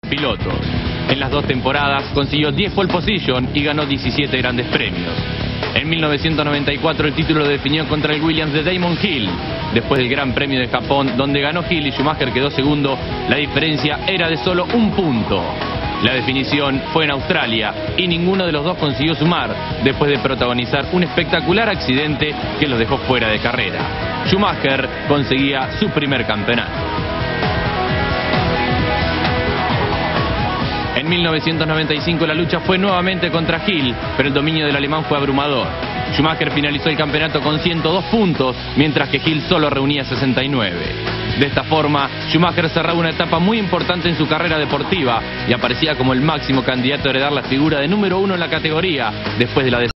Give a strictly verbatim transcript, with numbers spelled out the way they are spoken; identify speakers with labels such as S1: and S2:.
S1: pilotos. En las dos temporadas consiguió diez pole position y ganó diecisiete grandes premios. En mil novecientos noventa y cuatro el título lo definió contra el Williams de Damon Hill. Después del Gran Premio de Japón, donde ganó Hill y Schumacher quedó segundo, la diferencia era de solo un punto. La definición fue en Australia y ninguno de los dos consiguió sumar después de protagonizar un espectacular accidente que los dejó fuera de carrera. Schumacher conseguía su primer campeonato. En mil novecientos noventa y cinco la lucha fue nuevamente contra Hill, pero el dominio del alemán fue abrumador. Schumacher finalizó el campeonato con ciento dos puntos, mientras que Hill solo reunía sesenta y nueve. De esta forma, Schumacher cerraba una etapa muy importante en su carrera deportiva y aparecía como el máximo candidato a heredar la figura de número uno en la categoría después de la